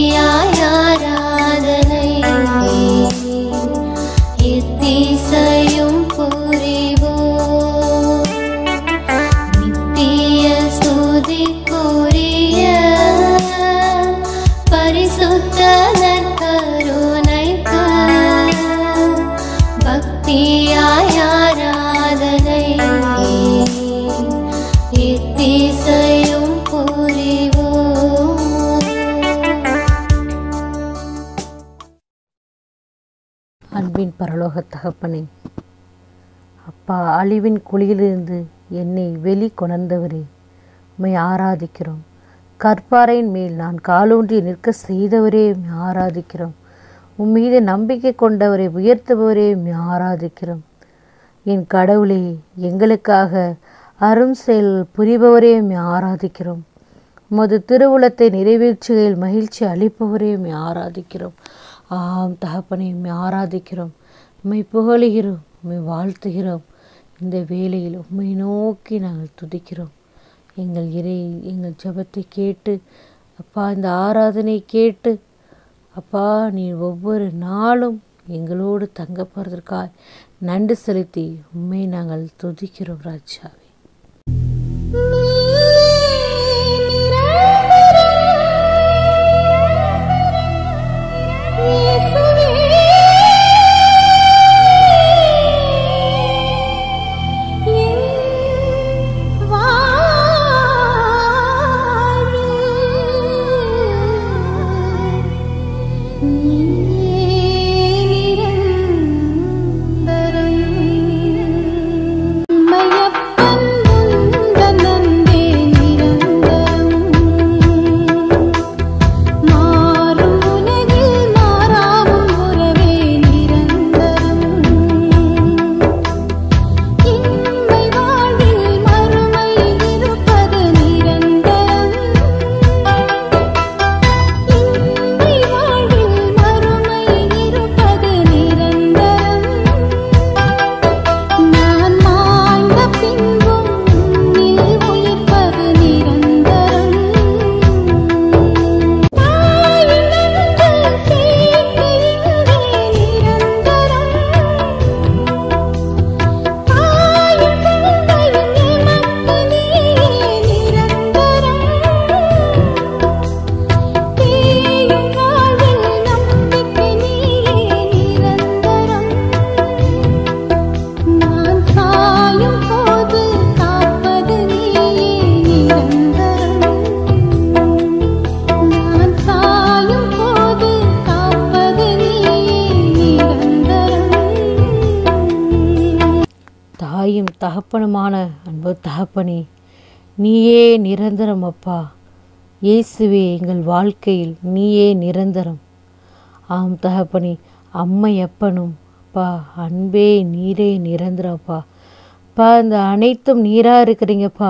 பக்தியாய் ஆராதனை எத்திசையும் புரிவோம். நித்திய ஸ்துதிக்குரிய பரிசுத்த நற்கருணைக்கு பக்தியாய் ஆராதனை எத்திசையும் புரிவோம். அன்பின் பரலோக தகப்பனே, அப்பா, அழிவின் குழியிலிருந்து என்னை வெளிக்கொணர்ந்தவரே, உம்மை ஆராதிக்கிறோம். கற்பாறையின் மேல் நான் காலூன்றி நிற்க செய்தவரே, உம்மை ஆராதிக்கிறோம். உன் மீது நம்பிக்கை கொண்டவரை உயர்த்துபவரே, உம்மை ஆராதிக்கிறோம். என் கடவுளே, எங்களுக்காக அரும் செயல் புரிபவரே, உம்மை ஆராதிக்கிறோம். உமது திருவுளத்தை நிறைவேற்றுகையில் மகிழ்ச்சி அளிப்பவரே, உம்மை ஆராதிக்கிறோம். ஆம் தகப்பனே, உம்மை ஆராதிக்கிறோம், உம்மை புகழுகிறோம், உம்மை வாழ்த்துகிறோம். இந்த வேளையில் உம்மை நோக்கி நாங்கள் துதிக்கிறோம். எங்கள் ஜெபத்தை கேட்டு அப்பா, இந்த ஆராதனை கேட்டு அப்பா, நீர் ஒவ்வொரு நாளும் எங்களோடு தங்க போகிறதற்காக நன்றி செலுத்தி உம்மை நாங்கள் துதிக்கிறோம் ராஜாவே. தாயும் தகப்பனுமான அன்பு தகப்பனே, நீயே நிரந்தரம் அப்பா. இயேசுவே, எங்கள் வாழ்க்கையில் நீயே நிரந்தரம். ஆம் தகப்பனே, அம்மை அப்பனும் அப்பா, அன்பே நீரே நிரந்தரம் அப்பா. அப்பா, இந்த அனைத்தும் நீராக இருக்கிறீங்கப்பா.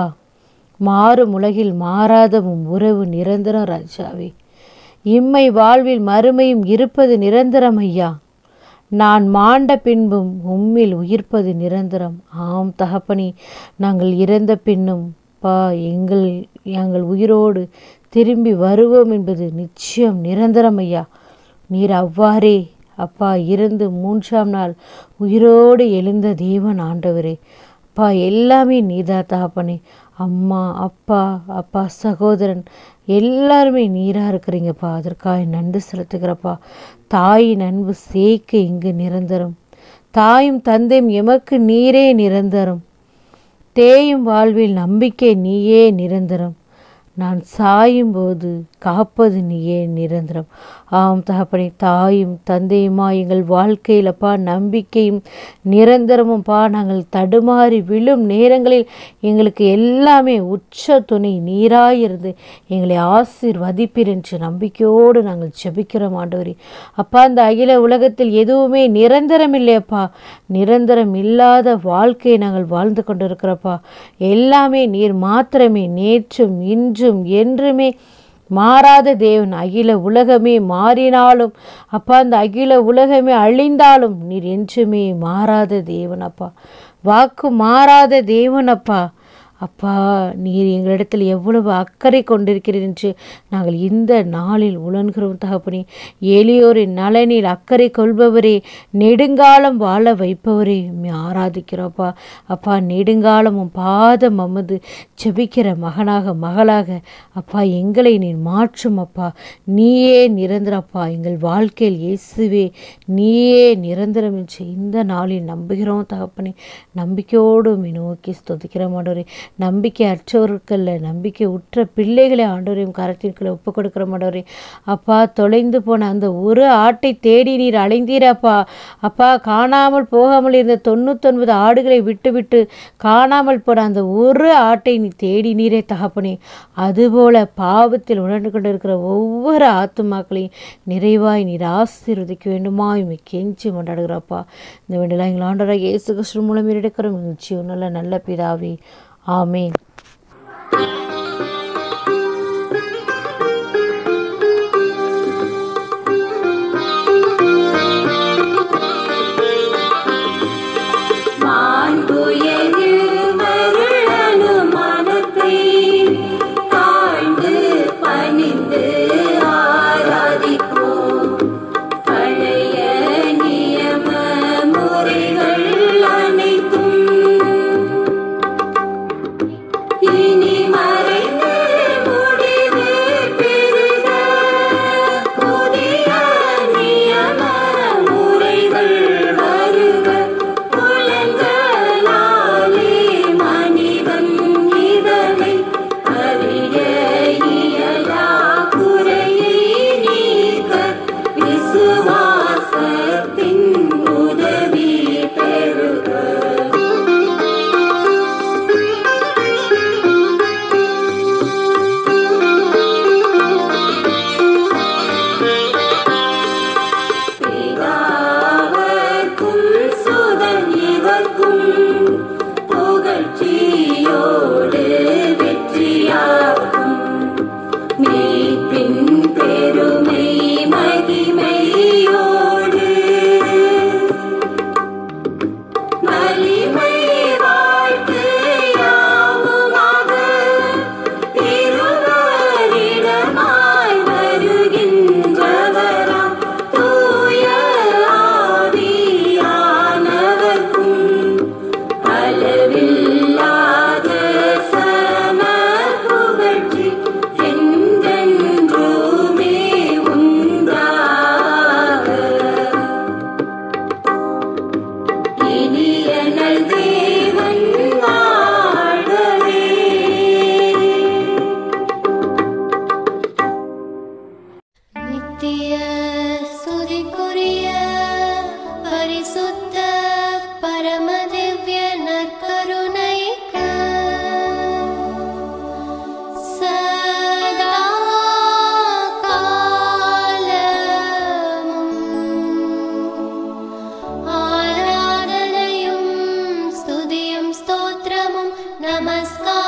மாறும் உலகில் மாறாதவும் உறவு நிரந்தரம் ராஜாவே. இம்மை வாழ்வில் மறுமையும் இருப்பது நிரந்தரம் ஐயா. நான் மாண்ட பின்பும் உம்மில் உயிர்ப்பது நிரந்தரம். ஆம் தகப்பனே, நாங்கள் இறந்த பின்னும் பா எங்கள் உயிரோடு திரும்பி வருவோம் என்பது நிச்சயம் நிரந்தரம் ஐயா. நீர் அவ்வாறே அப்பா இருந்து 3ஆம் நாள் உயிரோடு எழுந்த தேவன் ஆண்டவரே. அப்பா, எல்லாமே நீதா தகப்பனே. அம்மா, அப்பா, சகோதரன் எல்லாருமே நீராக இருக்கிறீங்கப்பா. அதற்காக நன்றி செலுத்துகிறப்பா. தாயின் அன்பு சேர்க்க இங்கு நிரந்தரம். தாயும் தந்தையும் எமக்கு நீரே நிரந்தரம். தேயும் வாழ்வில் நம்பிக்கை நீயே நிரந்தரம். நான் சாயும் போது காப்பது நீயே நிரந்தரம். ஆம் தகப்பனே, தாயும் தந்தையுமா எங்கள் வாழ்க்கையில் அப்பா நம்பிக்கையும் நிரந்தரமும்ப்பா. நாங்கள் தடுமாறி விழும் நேரங்களில் எங்களுக்கு எல்லாமே உச்ச துணை நீராயிருந்து எங்களை ஆசீர்வதிப்பீர் என்று நம்பிக்கையோடு நாங்கள் ஜெபிக்கிறோம் ஆண்டவரே. அப்பா, இந்த அகில உலகத்தில் எதுவுமே நிரந்தரம் இல்லையப்பா. நிரந்தரம் இல்லாத வாழ்க்கையை நாங்கள் வாழ்ந்து கொண்டிருக்கிறப்பா. எல்லாமே நீர் மாத்திரமே. நேற்றும் இன்றும் என்றுமே மாறாத தேவன். அகில உலகமே மாறினாலும் அப்பா, அந்த அகில உலகமே அழிந்தாலும் நீர் என்றுமே மாறாத தேவன் அப்பா. வாக்கு மாறாத தேவன் அப்பா. அப்பா, நீர் எங்களிடத்தில் எவ்வளவு அக்கறை கொண்டிருக்கிறீர் என்று நாங்கள் இந்த நாளில் உணர்கிறோம் தகப்பனே. எளியோரின் நலனில் அக்கறை கொள்பவரே, நெடுங்காலம் வாழ வைப்பவரே, ஆராதிக்கிறோப்பா. அப்பா, நெடுங்காலமும் பாதம் அமது ஜெபிக்கிற மகனாக மகளாக அப்பா எங்களை நீர் மாற்றும் அப்பா. நீயே நிரந்தரப்பா எங்கள் வாழ்க்கையில். இயேசுவே நீயே நிரந்தரம் என்று இந்த நாளில் நம்புகிறோம் தகப்பனே. நம்பிக்கையோடு நோக்கி ஸ்தோத்திக்கிற ஆண்டவரே. நம்பிக்கை அற்றவர்கள்ல நம்பிக்கை உற்ற பிள்ளைகளை ஆண்டவரையும் கரத்திற்குள்ள ஒப்பு கொடுக்கிற ஆண்டவரே. அப்பா, தொலைந்து போன அந்த ஒரு ஆட்டை தேடி நீர் அலைந்தீரப்பா. அப்பா, காணாமல் போகாமல் இருந்த 99 ஆடுகளை விட்டு காணாமல் போன அந்த ஒரு ஆட்டை நீ தேடி நீரே தகப்பனே. அதுபோல பாவத்தில் உணர்ந்து கொண்டிருக்கிற ஒவ்வொரு ஆத்துமாக்களையும் நிறைவாய் நீர் ஆசீர்வதிக்க வேண்டுமா கெஞ்சி கொண்டாடுகிறப்பா. இந்த வேண்டியெல்லாம் எங்கள் ஆண்டவராக இயேசு கிறிஸ்து மூலம் எடுக்கிற நிச்சயம் நல்ல பிதாவே, ஆமென். நமஸ்காரம்